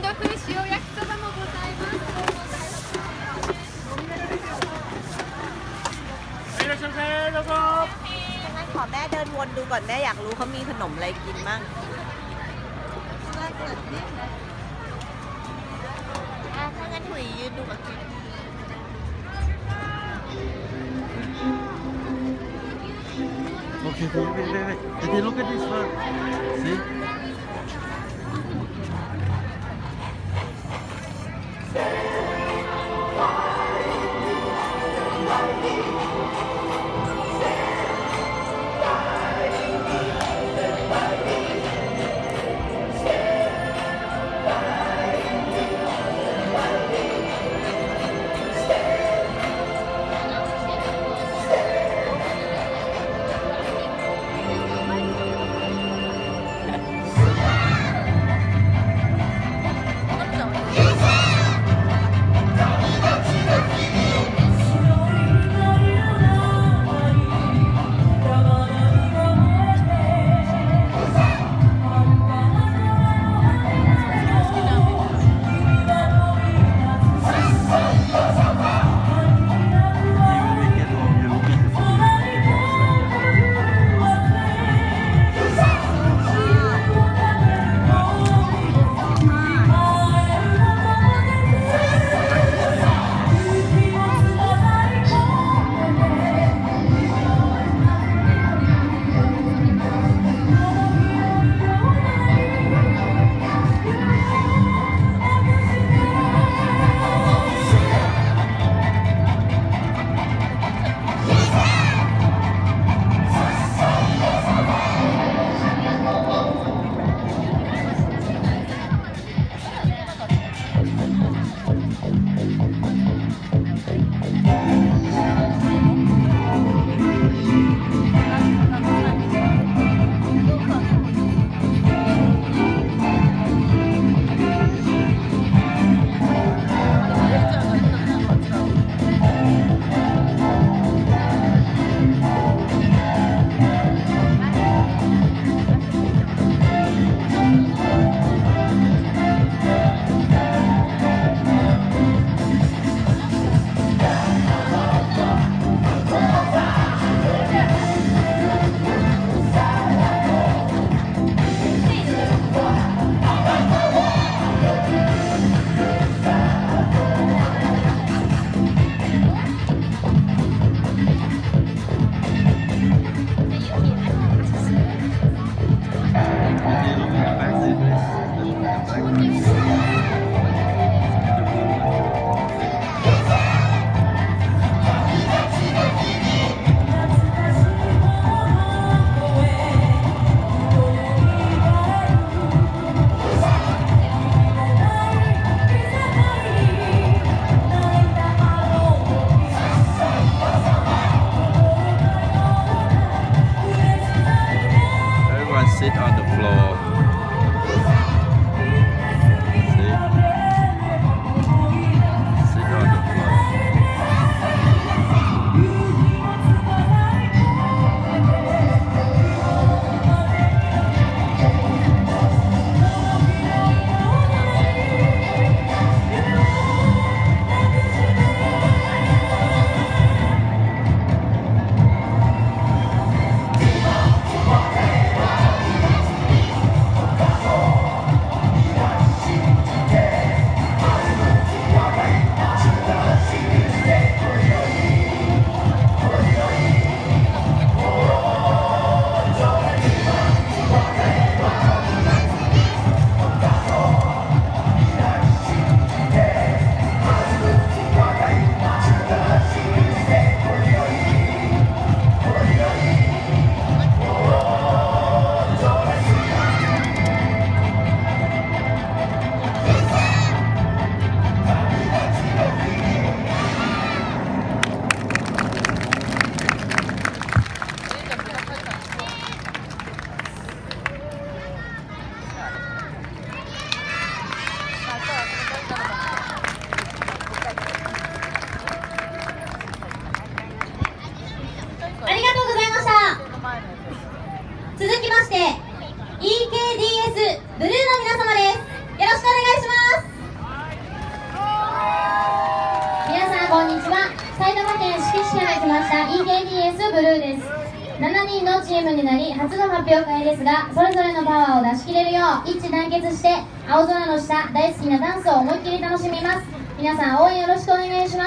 ンド風塩焼きそばもございます。 いらっしゃいませ、どうぞ。 งั้นขอแม่เดินวนดูก่อนแม่อยากรู้เขามีขนมอะไรกินบ้างถ้างั้นถุยยืนดูกับกิน Okay, wait. Look at this one. See? Sit on the floor. See? Sit on the floor. EKDS ブルーの皆様です。よろしくお願いします。 7人のチームになり初の発表会ですが、それぞれのパワーを出し切れるよう一致団結して青空の下大好きなダンスを思いっきり楽しみます。皆さん応援よろしくお願いします。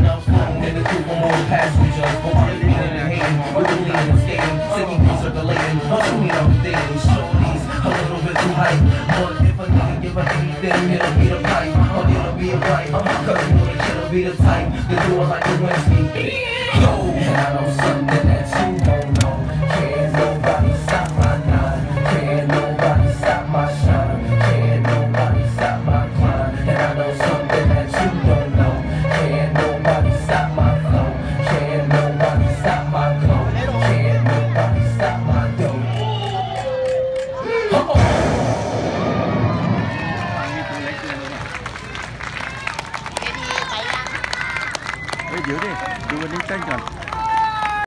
Passengers, but we're leaning and hating, we're leaning and skating, singing circulating. then it'll be the pipe, or it'll be a right. Cause you know the killer be the type to do it like a Wednesday. Yo, and I know something that you don't know. Can't nobody stop my nine. Can't nobody stop my shine. Can't nobody stop my climb. And I know something that you don't know. Can't nobody stop my flow. Can't nobody stop my glow. Can't nobody stop my dough. Come on. เฮ้ยเดี๋ยวดิดูวันนี้เต้นก่อน